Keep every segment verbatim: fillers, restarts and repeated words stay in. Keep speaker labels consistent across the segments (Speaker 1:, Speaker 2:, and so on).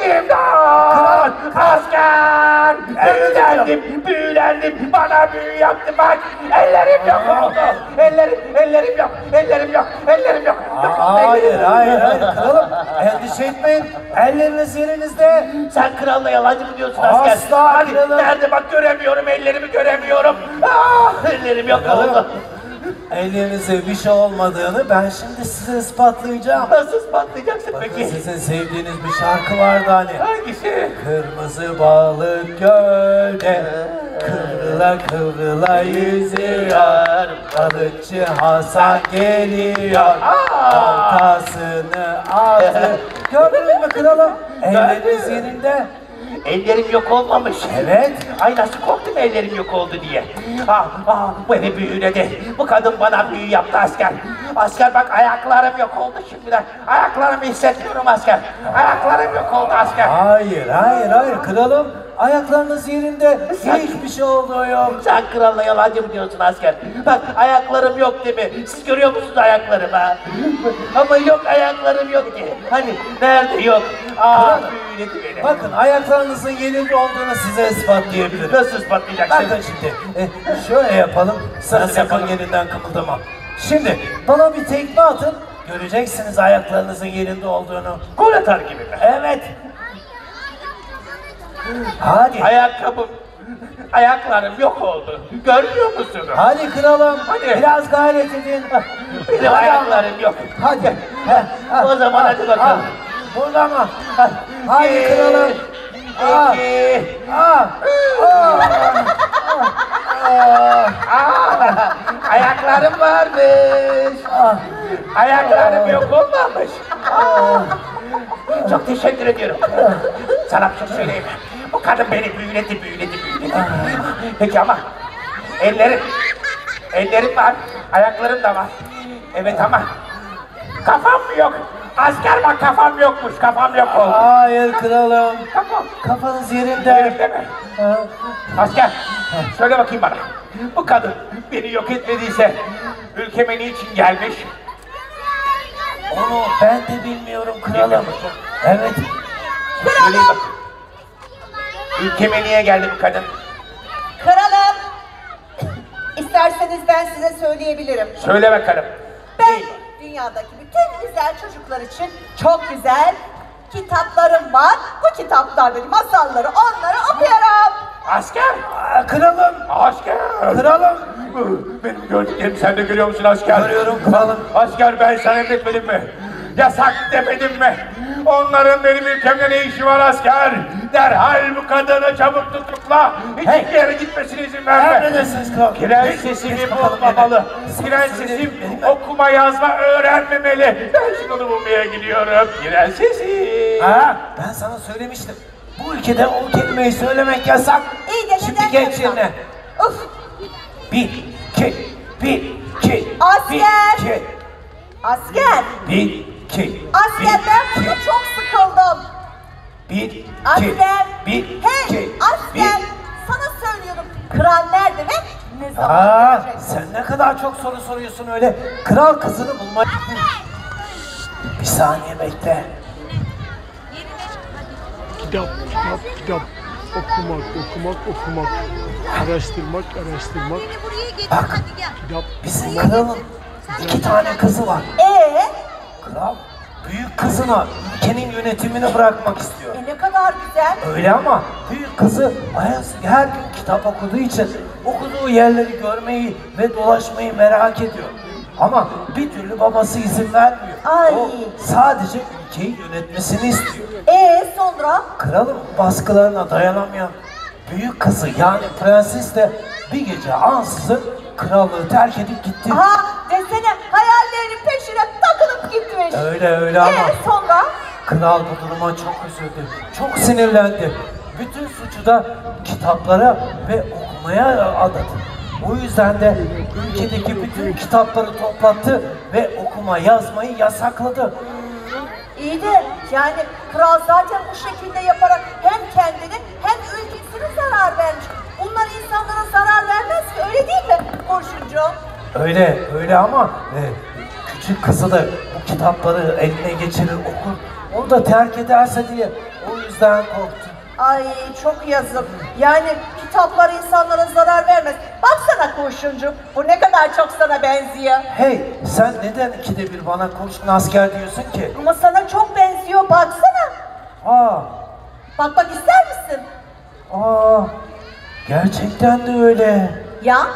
Speaker 1: İmdat! Asker! Büyülendim, büyülendim. Bana büyü yaptı bak. Ellerim yok oldu. Ellerim, ellerim yok. Ellerim yok. Ellerim yok.
Speaker 2: Hayır, hayır, hayır. Kralım, endişe etmeyin. Elleriniz yerinizde.
Speaker 1: Sen kralla yalancı mı diyorsun asker?
Speaker 2: Asla
Speaker 1: Hadi,
Speaker 2: kralım.
Speaker 1: nerede bak göremiyorum, ellerimi göremiyorum. Ah, ellerim yok oldu.
Speaker 2: Ellerinizde bir şey olmadığını ben şimdi size ispatlayacağım.
Speaker 1: Nasıl ispatlayacaksın
Speaker 2: Bakın
Speaker 1: peki?
Speaker 2: sizin sevdiğiniz bir şarkı vardı hani.
Speaker 1: Hangisi?
Speaker 2: Kırmızı balık gölde kıvrıla kıvrıla yüzüyor. Balıkçı Hasan geliyor. Oltasını aldı. Gördünüz mü kralım? Elleriniz yerinde.
Speaker 1: Ellerim yok olmamış.
Speaker 2: Evet.
Speaker 1: Ay nasıl korktum ellerim yok oldu diye. Ah, ah, bu evi büyüledi. Bu kadın bana büyü yaptı asker. Asker bak ayaklarım yok oldu şimdiden. Ayaklarımı hissetmiyorum asker. Ayaklarım yok oldu asker.
Speaker 2: Hayır, hayır, hayır kralım. Ayaklarınız yerinde. Hiçbir şey olduğu yok.
Speaker 1: Sen kralla yalancı mı diyorsun asker? Bak ayaklarım yok değil mi? Siz görüyor musunuz ayaklarımı? Ama yok ayaklarım yok ki. Hani nerede yok? Ah büyüledi beni.
Speaker 2: Bakın ayaklarınızın yerinde olduğunu size ispatlayabilirim.
Speaker 1: Nasıl ispatlayacaksın?
Speaker 2: Bakın şimdi, e, şöyle yapalım, sana
Speaker 1: Nasıl
Speaker 2: sakın
Speaker 1: yapalım?
Speaker 2: yerinden kımıldama. Şimdi, bana bir tekme atın, göreceksiniz ayaklarınızın yerinde olduğunu.
Speaker 1: Gol atar gibi mi?
Speaker 2: Evet. Hadi,
Speaker 1: Ayakkabım, ayaklarım yok oldu. Görmüyor musunuz?
Speaker 2: hadi kralım,
Speaker 1: Hadi.
Speaker 2: biraz gayret edin.
Speaker 1: Benim ayaklarım yok.
Speaker 2: Hadi. Heh, heh,
Speaker 1: O zaman hadi bakalım.
Speaker 2: ah, burada mı? Heh, Hadi
Speaker 1: Bir,
Speaker 2: kralım. Ah,
Speaker 1: İki.
Speaker 2: ah, ah, ah,
Speaker 1: Aa, ayaklarım varmış.
Speaker 2: ah.
Speaker 1: Ayaklarım yok olmamış. Aa, çok teşekkür ediyorum. Sana bir şey söyleyeyim. Bu kadın beni büyüledi, büyüledi, büyüledi. Peki ama ellerim, ellerim var, ayaklarım da var. Evet ama kafam mı yok? Asker bak kafam yokmuş, kafam yok oldu.
Speaker 2: Hayır kralım,
Speaker 1: Kafam.
Speaker 2: kafanız yerinde.
Speaker 1: Yerimde mi?
Speaker 2: Ha.
Speaker 1: Asker, söyle bakayım bana. Bu kadın beni yok etmediyse ülkeme niçin gelmiş?
Speaker 2: Onu ben de bilmiyorum
Speaker 1: Bilmiyor
Speaker 2: kralım.
Speaker 1: musun?
Speaker 2: Evet.
Speaker 1: Söyleyin bak. Ülkeme niye geldi bu kadın?
Speaker 3: Kralım, isterseniz ben size söyleyebilirim.
Speaker 1: Söyle bakalım.
Speaker 3: Ben dünyadaki bütün güzel çocuklar için çok güzel kitaplarım var. Bu kitaplardaki masalları onlara okuyorum.
Speaker 1: Asker!
Speaker 2: Aa, kralım,
Speaker 1: Asker!
Speaker 2: kralım.
Speaker 1: Benim gördüklerimi sen de görüyor musun asker?
Speaker 2: Görüyorum kralım.
Speaker 1: Asker ben sana emretmedim mi? Yasak demedim mi? Onların benim ülkemde ne işi var asker? Derhal bu kadını çabuk tutukla. Hiçbir
Speaker 2: Hey!
Speaker 1: yere gitmesine izin verme.
Speaker 2: Emredersiniz kralım.
Speaker 1: Prensesimi
Speaker 2: Geç bakalım
Speaker 1: bulmamalı.
Speaker 2: yerine.
Speaker 1: Prensesim
Speaker 2: Benim ben-
Speaker 1: okuma yazma öğrenmemeli. Ben şimdi onu bulmaya gidiyorum. Prensesim.
Speaker 2: Ha, ben sana söylemiştim. Bu ülkede o kelimeyi söylemek yasak.
Speaker 3: İyi de
Speaker 2: Şimdi
Speaker 3: neden
Speaker 2: geç
Speaker 3: karışmam?
Speaker 2: yerine.
Speaker 3: Uf,
Speaker 2: Bir, iki, bir, iki.
Speaker 3: Asker!
Speaker 2: Bir, iki,
Speaker 3: asker.
Speaker 2: bir, iki.
Speaker 3: Asker
Speaker 2: bir,
Speaker 3: ben burada
Speaker 2: iki,
Speaker 3: çok sıkıldım.
Speaker 2: Bir, iki,
Speaker 3: Asker.
Speaker 2: bir,
Speaker 3: Hey
Speaker 2: iki,
Speaker 3: asker. Sana söylüyorum. Kral nerede ve ne zaman
Speaker 2: Aa,
Speaker 3: gelecek?
Speaker 2: sen ne kadar çok soru soruyorsun öyle. Kral kızını bulmak. Bir saniye bekle.
Speaker 4: Kitap, kitap, kitap. Okumak, okumak, okumak. Araştırmak, araştırmak.
Speaker 2: Bak,
Speaker 4: Kitap,
Speaker 2: bizim
Speaker 4: okumak.
Speaker 2: kralın iki tane kızı var.
Speaker 3: Ee,
Speaker 2: Kral büyük kızına ülkenin yönetimini bırakmak istiyor.
Speaker 3: e ne kadar güzel.
Speaker 2: Öyle ama büyük kızı Ayaz her gün kitap okuduğu için okuduğu yerleri görmeyi ve dolaşmayı merak ediyor. Ama bir türlü babası izin vermiyor.
Speaker 3: Ay.
Speaker 2: O sadece ülkeyi yönetmesini istiyor.
Speaker 3: Ee sonra?
Speaker 2: Kralın baskılarına dayanamayan büyük kızı yani prenses de bir gece ansızın krallığı terk edip gitti.
Speaker 3: Aha desene hayallerinin peşine takılıp gitmiş.
Speaker 2: Öyle öyle ama
Speaker 3: Ee sonra?
Speaker 2: kral bu duruma çok üzüldü. Çok sinirlendi. Bütün suçu da kitaplara ve okumaya adadı. O yüzden de ülkedeki bütün kitapları toplattı ve okuma yazmayı yasakladı.
Speaker 3: İyi de yani kral zaten bu şekilde yaparak hem kendini hem ülkesine zarar vermiş. Bunlar insanlara zarar vermez ki öyle değil mi Kurşuncuğum?
Speaker 2: Öyle öyle ama e, küçük kızı da bu kitapları eline geçirir okur. Onu da terk ederse diye o yüzden yüzden korktu.
Speaker 3: Ay çok yazık. Yani kitaplar insanlara zarar vermez. Baksana kurşuncu, bu ne kadar çok sana benziyor.
Speaker 2: Hey, sen neden ikide bir bana kurşun asker diyorsun ki?
Speaker 3: Ama sana çok benziyor, baksana.
Speaker 2: Aa,
Speaker 3: Bakmak ister misin?
Speaker 2: aa, gerçekten de öyle.
Speaker 3: Ya?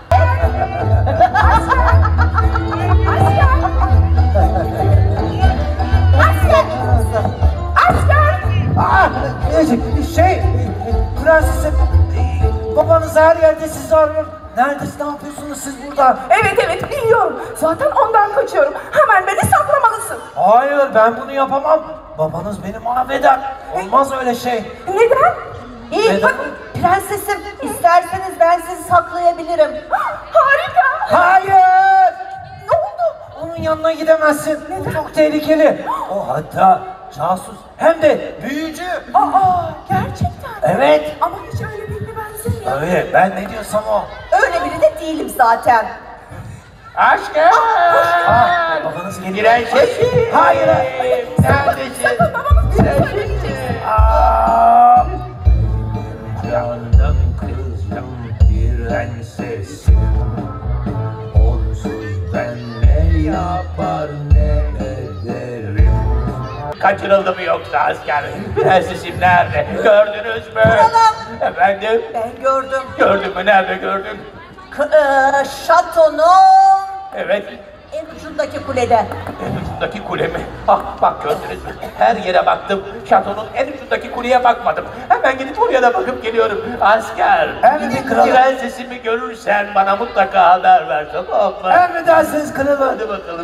Speaker 2: Aa, e, şey, e, prensesim, e, babanız her yerde sizi arıyor. Neredesiniz, ne yapıyorsunuz siz burada?
Speaker 5: Evet evet biliyorum. Zaten ondan kaçıyorum. Hemen beni saklamalısın.
Speaker 2: Hayır, ben bunu yapamam. Babanız beni mahveder. Olmaz öyle şey.
Speaker 5: Neden?
Speaker 3: İyi,
Speaker 2: Neden?
Speaker 3: bak, prensesim, isterseniz ben sizi saklayabilirim.
Speaker 5: Harika.
Speaker 2: Hayır!
Speaker 5: Ne oldu?
Speaker 2: Onun yanına gidemezsin. O çok tehlikeli. O hatta casus, hem de büyücü.
Speaker 5: Aa gerçekten.
Speaker 2: Evet.
Speaker 5: Ama hiç öyle birine benzemiyor.
Speaker 2: Öyle, ben ne diyorsam o.
Speaker 3: Öyle biri de değilim zaten.
Speaker 1: Aşkım.
Speaker 2: Aa, babanız geliyor.
Speaker 1: Prensesim.
Speaker 2: Hayır.
Speaker 1: Neredesin?
Speaker 5: Babamız bize söyleyecek.
Speaker 1: Aa, Canım kızım prensesim, onsuz ben ne yapar ne ederim. Kaçırıldı mı yoksa asker? Prensesim nerede? Gördünüz mü?
Speaker 3: Kralım.
Speaker 1: Efendim?
Speaker 3: Ben gördüm.
Speaker 1: Gördün mü? Nerede gördün?
Speaker 3: K eee, şatonun
Speaker 1: Evet.
Speaker 3: en ucundaki kulede.
Speaker 1: En ucundaki kule mi? Ah bak gördünüz mü? Her yere baktım. Şatonun en ucundaki kuleye bakmadım. Hemen gidip oraya da bakıp geliyorum. Asker.
Speaker 2: Emredin kralım.
Speaker 1: Prensesimi görürsen bana mutlaka haber ver, tamam mı?
Speaker 2: Emredersiniz kralım.
Speaker 1: Hadi bakalım.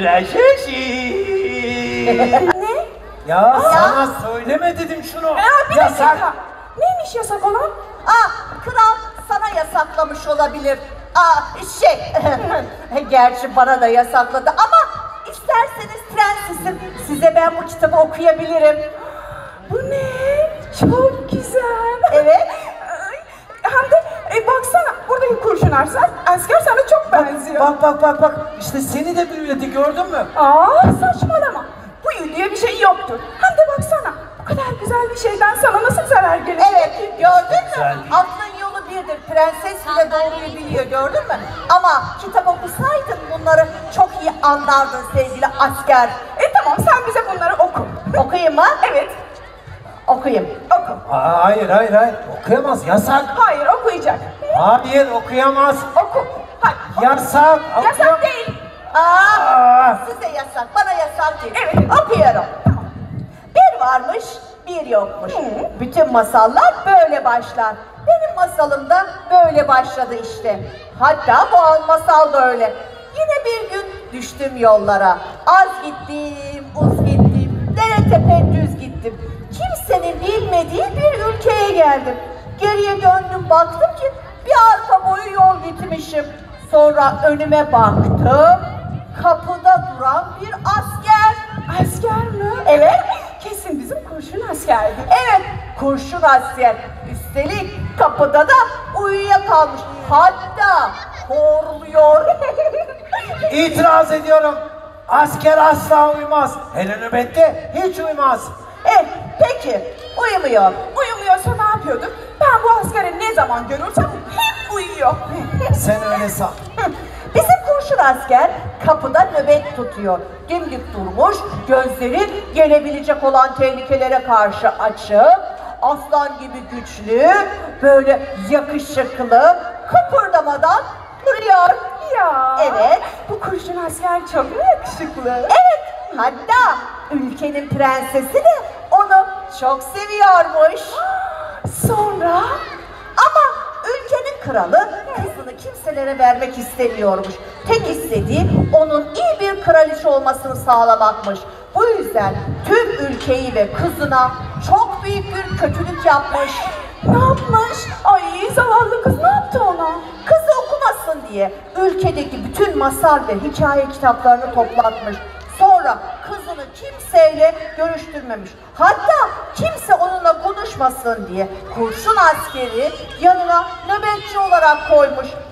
Speaker 1: Prensesim.
Speaker 5: Ne?
Speaker 2: Ya sana söyleme dedim şunu.
Speaker 5: Aa, bir
Speaker 2: Yasak.
Speaker 5: dakika. Neymiş yasak olan?
Speaker 3: Aa, kral sana yasaklamış olabilir. Aa, şey, gerçi bana da yasakladı ama isterseniz prensesim, size ben bu kitabı okuyabilirim.
Speaker 5: Bu ne? Çok güzel.
Speaker 3: Evet.
Speaker 5: Ay, hem de e, baksana buradaki kurşun asker, asker sana çok benziyor.
Speaker 2: Bak bak bak bak. İşte seni de büyüledi, gördün mü?
Speaker 5: Aa saçmalama. Bu yıl diye bir şey yoktur. Hem de baksana bu kadar güzel bir şeyden sana nasıl zarar gelir?
Speaker 3: Evet, gördün
Speaker 2: Güzel
Speaker 3: mü?
Speaker 2: değil.
Speaker 3: Aklın yolu birdir. Prenses bile doğruyu biliyor, gördün mü? Ama kitap okusaydın bunları çok iyi anlardın sevgili asker.
Speaker 5: E tamam sen bize bunları oku.
Speaker 3: Okuyayım mı?
Speaker 5: Evet.
Speaker 3: Okuyayım.
Speaker 5: Oku.
Speaker 2: Aa, hayır hayır hayır. Okuyamaz, yasak.
Speaker 5: Hayır okuyacak.
Speaker 2: Hayır, okuyamaz.
Speaker 5: Oku. Hadi.
Speaker 2: Yasak.
Speaker 5: Yasak
Speaker 2: okuyam-
Speaker 5: değil.
Speaker 3: Aa,
Speaker 2: Aa.
Speaker 3: size yasak, bana yasak değil.
Speaker 5: Evet.
Speaker 3: Okuyorum. Bir varmış, bir yokmuş. Bütün masallar böyle başlar. Benim masalım da böyle başladı işte. Hatta bu masal da öyle. Yine bir gün düştüm yollara. Az gittim, uz gittim, dere tepe düz gittim. Kimsenin bilmediği bir ülkeye geldim. Geriye döndüm, baktım ki bir arpa boyu yol gitmişim. Sonra önüme baktım. Kapıda duran bir asker.
Speaker 5: Asker mi?
Speaker 3: Evet.
Speaker 5: Kesin bizim kurşun askerdi.
Speaker 3: Evet, kurşun asker. Üstelik kapıda da uyuyakalmış. Hatta horluyor.
Speaker 2: İtiraz ediyorum. Asker asla uyumaz. Hele nöbette hiç uyumaz.
Speaker 3: eh, peki, uyumuyor.
Speaker 5: Uyumuyorsa ne yapıyordur? Ben bu askeri ne zaman görürsem hep uyuyor.
Speaker 2: Sen öyle san.
Speaker 3: Bizim kurşun asker kapıda nöbet tutuyor. Dimdik durmuş, gözleri gelebilecek olan tehlikelere karşı açık, aslan gibi güçlü, böyle yakışıklı, kıpırdamadan duruyor.
Speaker 5: Ya.
Speaker 3: Evet.
Speaker 5: Bu kurşun asker çok mu yakışıklı?
Speaker 3: Evet, hatta ülkenin prensesi de onu çok seviyormuş.
Speaker 5: Sonra?
Speaker 3: Ama ülkenin kralı kızını kimselere vermek istemiyormuş. Tek istediği onun iyi bir kraliçe olmasını sağlamakmış. Bu yüzden tüm ülkeyi ve kızına çok büyük bir kötülük yapmış.
Speaker 5: Ne yapmış? Ay zavallı kız ne yaptı ona?
Speaker 3: Kızı okumasın diye ülkedeki bütün masal ve hikaye kitaplarını toplatmış. Sonra kızını kimseyle görüştürmemiş. Hatta kimse onunla konuşmasın diye kurşun askeri yanına nöbetçi olarak koymuş.